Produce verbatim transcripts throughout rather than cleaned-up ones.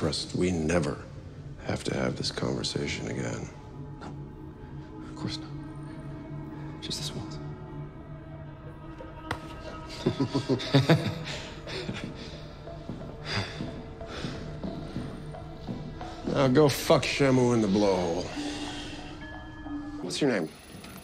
trust we never have to have this conversation again. No, of course not. Just this once. Now go fuck Shamu in the blowhole. What's your name?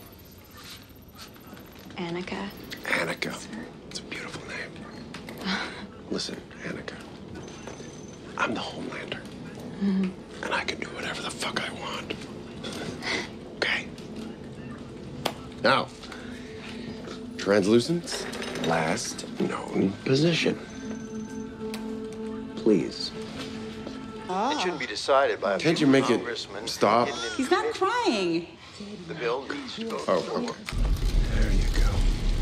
Annika. Annika. It's a beautiful name. Listen, Annika. I'm the Homelander. Mm-hmm. And I can do whatever the fuck I want. Okay? Now, Translucent's last known position. Please. Ah. It shouldn't be decided by a Can't few you make it congressmen stop? hidden in He's not crying. The bill needs to go. Oh, okay. There you go.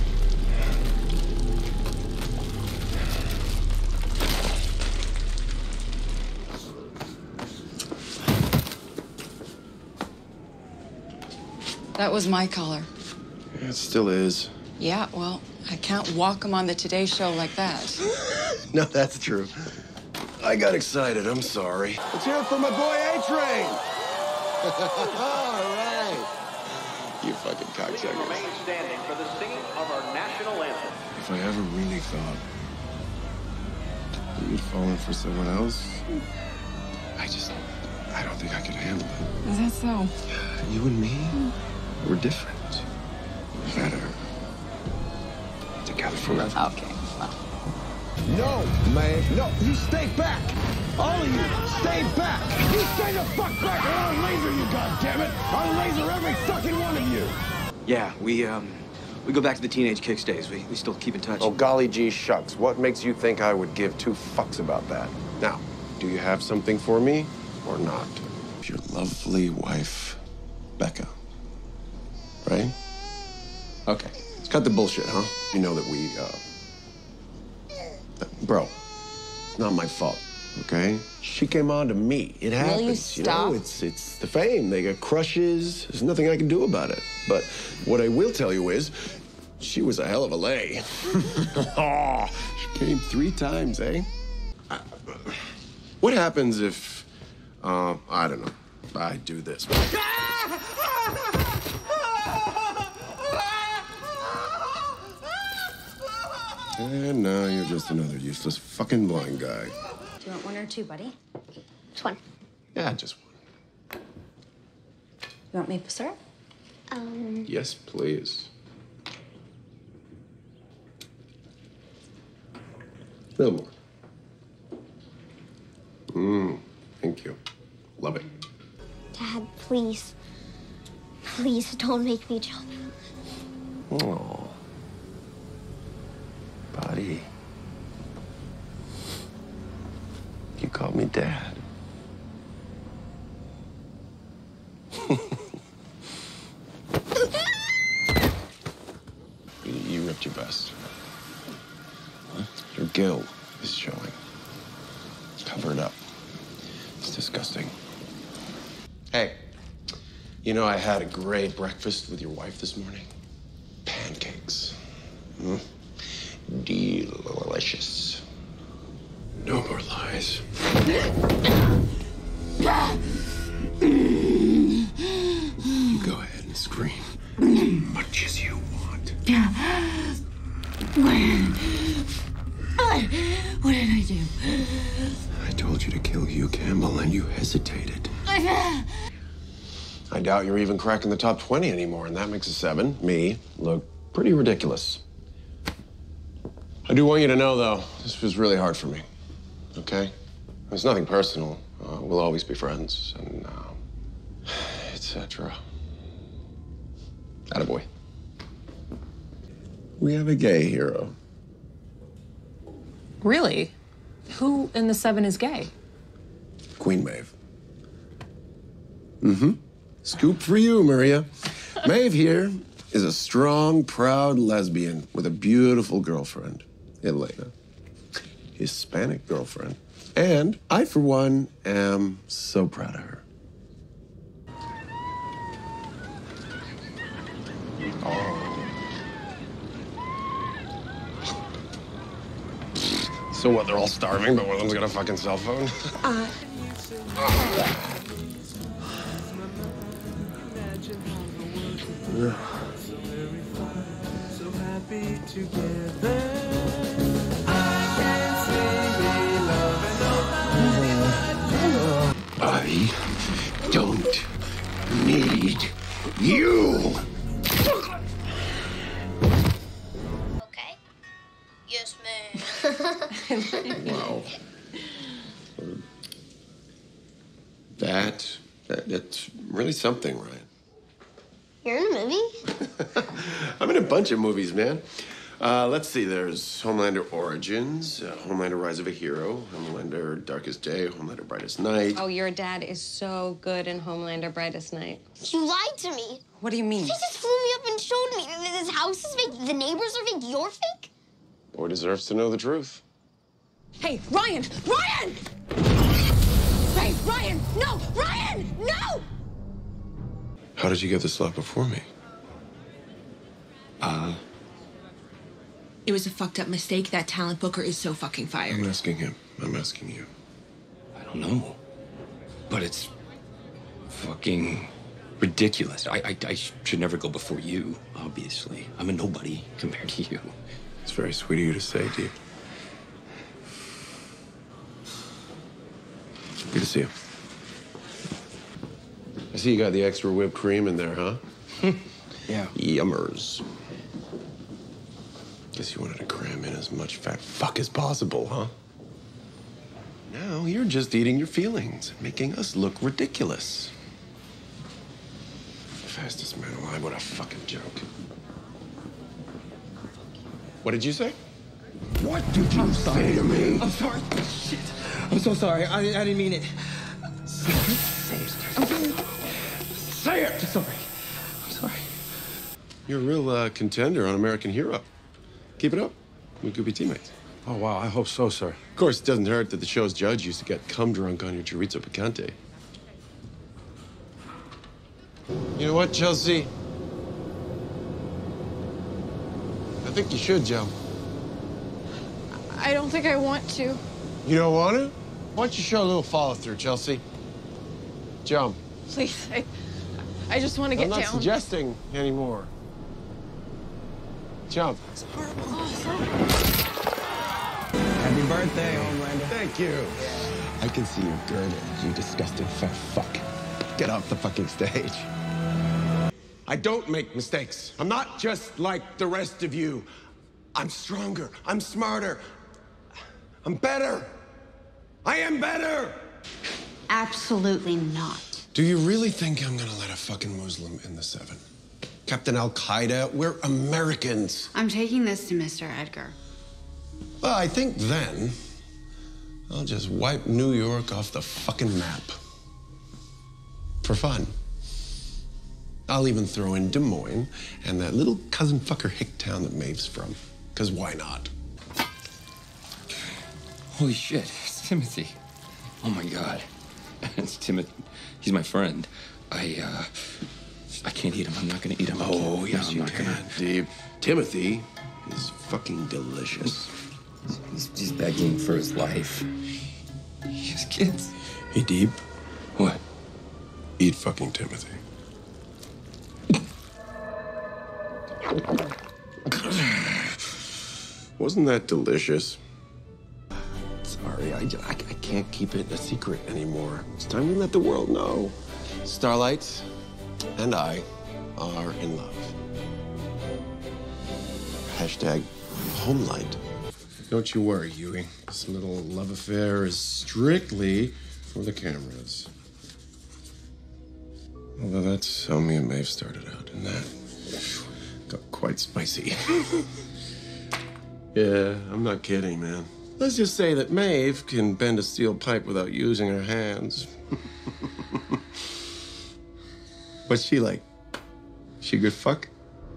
That was my collar. It still is. Yeah, well, I can't walk him on the Today Show like that. No, that's true. I got excited. I'm sorry. Let's hear it for my boy A-Train. All right. You fucking cocksuckers. Remain standing for the singing of our national anthem. If I ever really thought that you'd fallen for someone else, I just, I don't think I could handle it. Is that so? You and me, we're different. Better. Together forever. Okay. No, man, no, you stay back. All of you, stay back. You stay the fuck back or I'll laser you, goddammit. I'll laser every fucking one of you. Yeah, we, um, we go back to the Teenage Kicks days. We, we still keep in touch. Oh, golly gee shucks. What makes you think I would give two fucks about that? Now, do you have something for me or not? Your lovely wife, Becca. Right? Okay. Let's cut the bullshit, huh? You know that we, uh... Bro, it's not my fault, okay? She came on to me. It happens. Will you stop? know, it's, it's the fame. They got crushes. There's nothing I can do about it. But what I will tell you is, she was a hell of a lay. Oh, she came three times, eh? I, what happens if, uh, I don't know, I do this? And now you're just another useless fucking blind guy. Do you want one or two, buddy? Just one. Yeah, just one. You want maple syrup? Um. Yes, please. A little more. Mmm, thank you. Love it. Dad, please. Please don't make me jump. Oh. Buddy. You called me Dad. you, you ripped your vest. What? Your gill is showing. Cover it up. It's disgusting. Hey, you know I had a great breakfast with your wife this morning? Pancakes. Hmm? Delicious. No more lies. You go ahead and scream as much as you want. What did I do? I told you to kill Hugh Campbell and you hesitated. I doubt you're even cracking the top twenty anymore, and that makes a seven. Me look pretty ridiculous. I do want you to know, though, this was really hard for me, okay? It's nothing personal. Uh, we'll always be friends, and, uh, et cetera. Attaboy. We have a gay hero. Really? Who in the Seven is gay? Queen Maeve. Mm-hmm. Scoop for you, Maria. Maeve here is a strong, proud lesbian with a beautiful girlfriend, Elena. Hispanic girlfriend. And I, for one, am so proud of her. Oh. So what, they're all starving, but one of them's got a fucking cell phone? Uh, I don't need you. Okay. Yes, ma'am. Wow. That, that that's really something, Ryan. You're in a movie? I'm in a bunch of movies, man. Uh, let's see, there's Homelander Origins, uh, Homelander Rise of a Hero, Homelander Darkest Day, Homelander Brightest Night. Oh, your dad is so good in Homelander Brightest Night. You lied to me. What do you mean? They just flew me up and showed me that this house is fake, the neighbors are fake, you're fake? Boy deserves to know the truth. Hey, Ryan! Ryan! Hey, Ryan! No! Ryan! No! How did you get this lot before me? Uh... It was a fucked up mistake. That talent booker is so fucking fired. I'm asking him. I'm asking you. I don't know. But it's fucking ridiculous. I, I, I should never go before you, obviously. I'm a nobody compared to you. It's very sweet of you to say, Deep. Good to see you. I see you got the extra whipped cream in there, huh? Yeah. Yummers. Guess you wanted to cram in as much fat fuck as possible, huh? Now you're just eating your feelings, making us look ridiculous. Fastest man alive, what a fucking joke. What did you say? What did you say to me? I'm sorry. Shit. I'm so sorry. I, I didn't mean it. Say it. Say it! I'm sorry. I'm sorry. You're a real uh, contender on American Hero. Keep it up. We could be teammates. Oh, wow. I hope so, sir. Of course, it doesn't hurt that the show's judge used to get cum drunk on your chorizo picante. You know what, Chelsea? I think you should jump. I don't think I want to. You don't want to? Why don't you show a little follow-through, Chelsea? Jump. Please, I, I just want to get I'm not down. suggesting anymore. Jump. It's horrible. Oh, Happy birthday, Homelander. Thank you. I can see your girdle, you disgusting fat fuck. Get off the fucking stage. I don't make mistakes. I'm not just like the rest of you. I'm stronger. I'm smarter. I'm better. I am better. Absolutely not. Do you really think I'm gonna let a fucking Muslim in the Seven? Captain Al-Qaeda, we're Americans. I'm taking this to Mister Edgar. Well, I think then I'll just wipe New York off the fucking map. For fun. I'll even throw in Des Moines and that little cousin fucker hick town that Maeve's from. Because why not? Holy shit, it's Timothy. Oh my God. It's Timothy. He's my friend. I, uh, I can't eat him. I'm not gonna eat him. Oh, yes, no, you I'm not can, gonna. Deep. Timothy is fucking delicious. He's, he's begging for his life. He has kids. Hey, Deep. What? Eat fucking Timothy. Wasn't that delicious? Sorry, I, I, I can't keep it a secret anymore. It's time we let the world know. Starlight and I are in love. Hashtag Homelight. Don't you worry, Huey. This little love affair is strictly for the cameras. Although that's how me and Maeve started out, and that got quite spicy. Yeah, I'm not kidding, man. Let's just say that Maeve can bend a steel pipe without using her hands. What's she like? She a good fuck?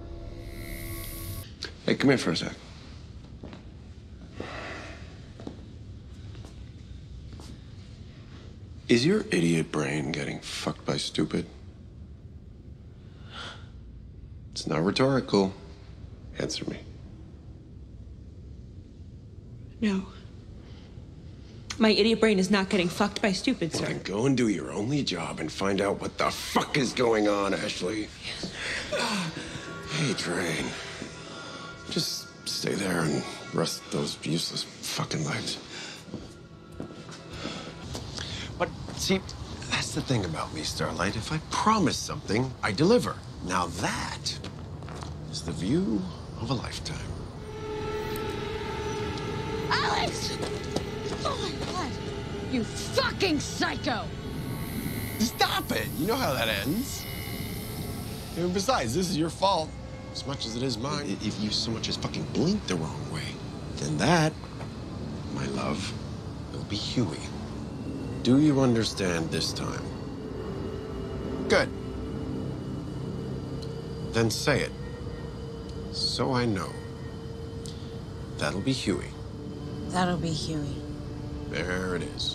Hey, come here for a sec. Is your idiot brain getting fucked by stupid? It's not rhetorical. Answer me. No. My idiot brain is not getting fucked by stupid, Well, sir. then go and do your only job and find out what the fuck is going on, Ashley. Hey, Train. Just stay there and rest those useless fucking legs. But see, that's the thing about me, Starlight. If I promise something, I deliver. Now that is the view of a lifetime. Alex! Oh my God! You fucking psycho! Stop it! You know how that ends. And besides, this is your fault as much as it is mine. If you so much as fucking blink the wrong way, then that, my love, will be Huey. Do you understand this time? Good. Then say it. So I know. That'll be Huey. That'll be Huey. There it is.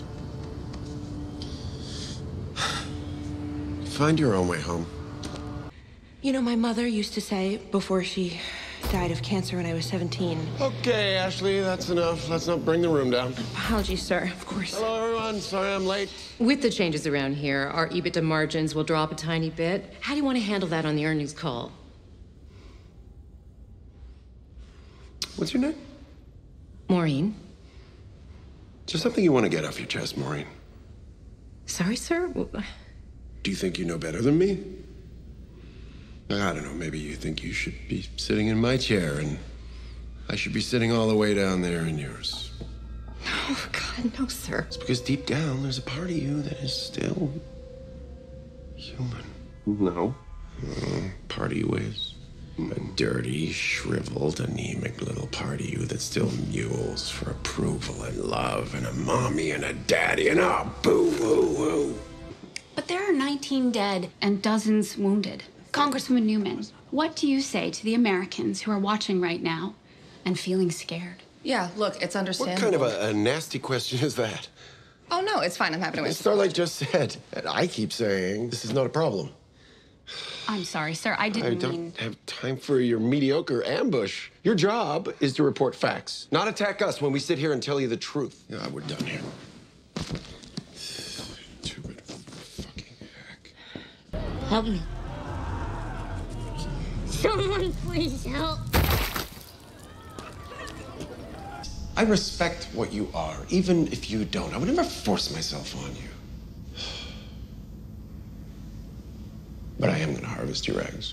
Find your own way home. You know, my mother used to say before she died of cancer when I was seventeen. Okay, Ashley, that's enough. Let's not bring the room down. Apologies, sir, of course. Hello, everyone. Sorry I'm late. With the changes around here, our EBITDA margins will drop a tiny bit. How do you want to handle that on the earnings call? What's your name? Maureen. Is there something you want to get off your chest, Maureen? Sorry, sir? Do you think you know better than me? I don't know, maybe you think you should be sitting in my chair and I should be sitting all the way down there in yours. Oh, God, no, sir. It's because deep down, there's a part of you that is still human. No. Uh, part of you is a dirty, shriveled, anemic little part of you that still mules for approval and love and a mommy and a daddy and a boo-hoo-hoo. But there are nineteen dead and dozens wounded. Congresswoman Newman, what do you say to the Americans who are watching right now and feeling scared? Yeah, look, it's What understandable. kind of a, a nasty question is that? Oh, no, it's fine. I'm happy to answer. Starlight just said, and I keep saying, this is not a problem. I'm sorry, sir. I I didn't don't mean... have time for your mediocre ambush. Your job is to report facts, not attack us when we sit here and tell you the truth. Yeah, we're done here. Stupid fucking hack. Help me. Someone please help. I respect what you are, even if you don't. I would never force myself on you. But I am gonna harvest your eggs.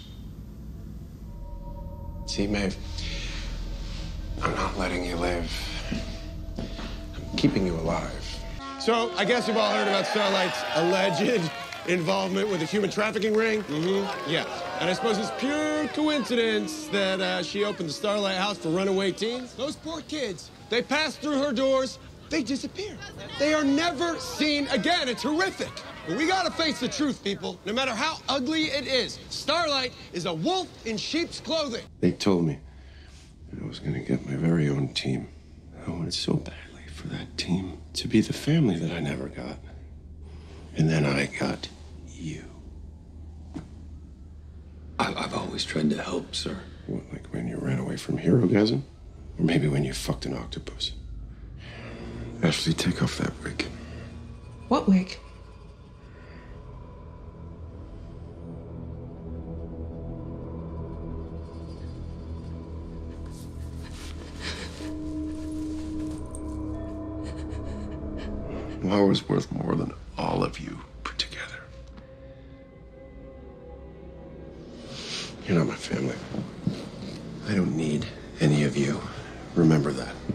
See, Maeve, I'm not letting you live. I'm keeping you alive. So, I guess you've all heard about Starlight's alleged involvement with a human trafficking ring? Mm-hmm. Yeah. And I suppose it's pure coincidence that uh, she opened the Starlight House for runaway teens. Those poor kids, they pass through her doors, they disappear. They are never seen again. It's horrific. But we gotta face the truth, people. No matter how ugly it is, Starlight is a wolf in sheep's clothing. They told me I was gonna get my very own team. I wanted so badly for that team to be the family that I never got. And then I got you. I, I've always tried to help, sir. What, like when you ran away from Herogasm? Or maybe when you fucked an octopus? Ashley, take off that wig. What wig? I was worth more than all of you put together. You're not my family. I don't need any of you. Remember that.